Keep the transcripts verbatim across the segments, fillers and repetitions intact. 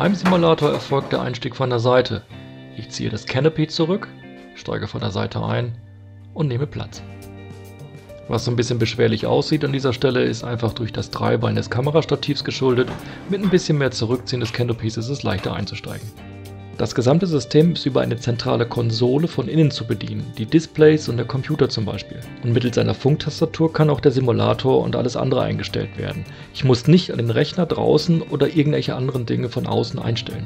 Beim Simulator erfolgt der Einstieg von der Seite. Ich ziehe das Canopy zurück, steige von der Seite ein und nehme Platz. Was so ein bisschen beschwerlich aussieht an dieser Stelle, ist einfach durch das Dreibein des Kamerastativs geschuldet. Mit ein bisschen mehr Zurückziehen des Canopies ist es leichter einzusteigen. Das gesamte System ist über eine zentrale Konsole von innen zu bedienen, die Displays und der Computer zum Beispiel. Und mittels einer Funktastatur kann auch der Simulator und alles andere eingestellt werden. Ich muss nicht an den Rechner draußen oder irgendwelche anderen Dinge von außen einstellen.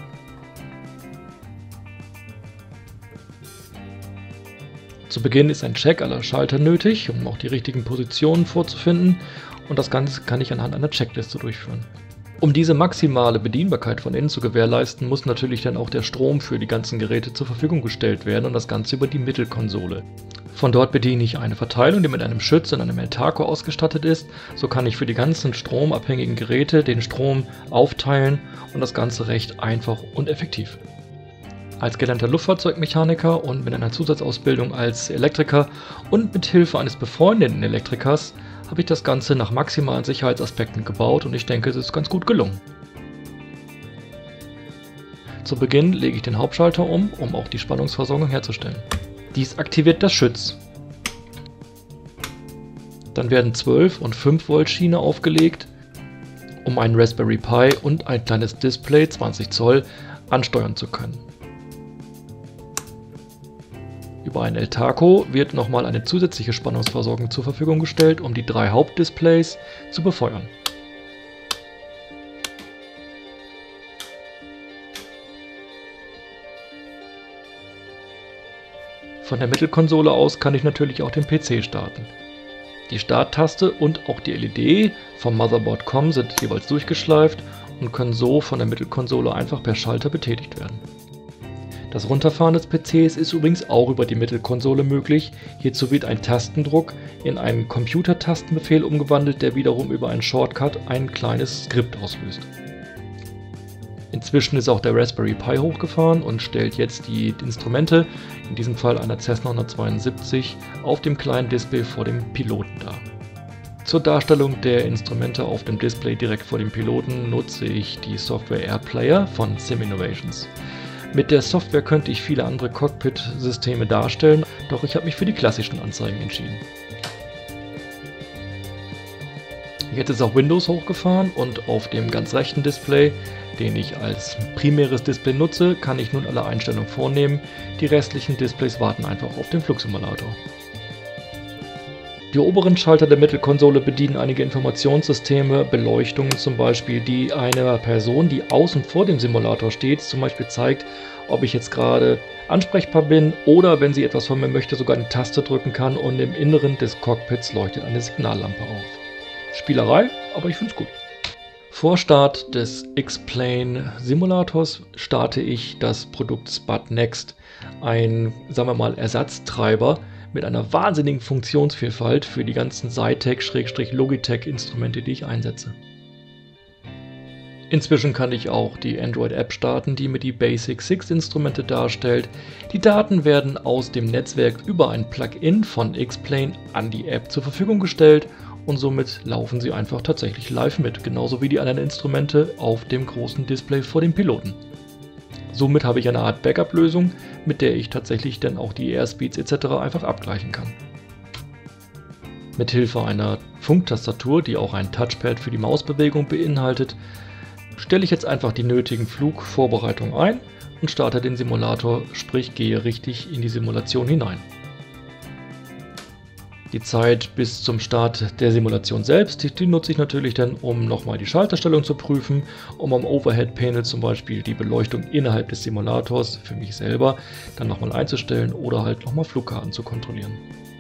Zu Beginn ist ein Check aller Schalter nötig, um auch die richtigen Positionen vorzufinden, und das Ganze kann ich anhand einer Checkliste durchführen. Um diese maximale Bedienbarkeit von innen zu gewährleisten, muss natürlich dann auch der Strom für die ganzen Geräte zur Verfügung gestellt werden und das Ganze über die Mittelkonsole. Von dort bediene ich eine Verteilung, die mit einem Schütz und einem Eltaco ausgestattet ist. So kann ich für die ganzen stromabhängigen Geräte den Strom aufteilen und das Ganze recht einfach und effektiv. Als gelernter Luftfahrzeugmechaniker und mit einer Zusatzausbildung als Elektriker und mit Hilfe eines befreundeten Elektrikers habe ich das Ganze nach maximalen Sicherheitsaspekten gebaut und ich denke, es ist ganz gut gelungen. Zu Beginn lege ich den Hauptschalter um, um auch die Spannungsversorgung herzustellen. Dies aktiviert das Schütz. Dann werden zwölf und fünf Volt Schiene aufgelegt, um einen Raspberry Pi und ein kleines Display zwanzig Zoll ansteuern zu können. Über ein Eltaco wird nochmal eine zusätzliche Spannungsversorgung zur Verfügung gestellt, um die drei Hauptdisplays zu befeuern. Von der Mittelkonsole aus kann ich natürlich auch den P C starten. Die Starttaste und auch die L E D vom Motherboard Punkt com sind jeweils durchgeschleift und können so von der Mittelkonsole einfach per Schalter betätigt werden. Das Runterfahren des P Cs ist übrigens auch über die Mittelkonsole möglich. Hierzu wird ein Tastendruck in einen Computertastenbefehl umgewandelt, der wiederum über einen Shortcut ein kleines Skript auslöst. Inzwischen ist auch der Raspberry Pi hochgefahren und stellt jetzt die Instrumente, in diesem Fall einer Cessna hundertzweiundsiebzig, auf dem kleinen Display vor dem Piloten dar. Zur Darstellung der Instrumente auf dem Display direkt vor dem Piloten nutze ich die Software AirPlayer von SimInnovations. Mit der Software könnte ich viele andere Cockpit-Systeme darstellen, doch ich habe mich für die klassischen Anzeigen entschieden. Jetzt ist auch Windows hochgefahren und auf dem ganz rechten Display, den ich als primäres Display nutze, kann ich nun alle Einstellungen vornehmen. Die restlichen Displays warten einfach auf den Flugsimulator. Die oberen Schalter der Mittelkonsole bedienen einige Informationssysteme, Beleuchtungen zum Beispiel, die einer Person, die außen vor dem Simulator steht, zum Beispiel zeigt, ob ich jetzt gerade ansprechbar bin oder, wenn sie etwas von mir möchte, sogar eine Taste drücken kann und im Inneren des Cockpits leuchtet eine Signallampe auf. Spielerei, aber ich finde es gut. Vor Start des X-Plane Simulators starte ich das Produkt Spud Next, ein, sagen wir mal, Ersatztreiber, mit einer wahnsinnigen Funktionsvielfalt für die ganzen Zytec-Logitech-Instrumente, die ich einsetze. Inzwischen kann ich auch die Android-App starten, die mir die Basic six Instrumente darstellt. Die Daten werden aus dem Netzwerk über ein Plugin von X-Plane an die App zur Verfügung gestellt und somit laufen sie einfach tatsächlich live mit, genauso wie die anderen Instrumente auf dem großen Display vor dem Piloten. Somit habe ich eine Art Backup-Lösung, mit der ich tatsächlich dann auch die Airspeeds et cetera einfach abgleichen kann. Mithilfe einer Funktastatur, die auch ein Touchpad für die Mausbewegung beinhaltet, stelle ich jetzt einfach die nötigen Flugvorbereitungen ein und starte den Simulator, sprich gehe richtig in die Simulation hinein. Die Zeit bis zum Start der Simulation selbst, die, die nutze ich natürlich dann, um nochmal die Schalterstellung zu prüfen, um am Overhead-Panel zum Beispiel die Beleuchtung innerhalb des Simulators für mich selber dann nochmal einzustellen oder halt nochmal Flugkarten zu kontrollieren.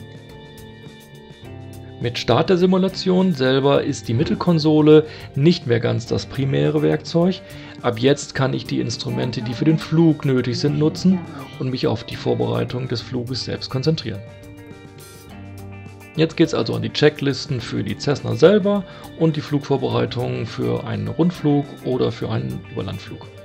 Mit Start der Simulation selber ist die Mittelkonsole nicht mehr ganz das primäre Werkzeug. Ab jetzt kann ich die Instrumente, die für den Flug nötig sind, nutzen und mich auf die Vorbereitung des Fluges selbst konzentrieren. Jetzt geht es also an die Checklisten für die Cessna selber und die Flugvorbereitungen für einen Rundflug oder für einen Überlandflug.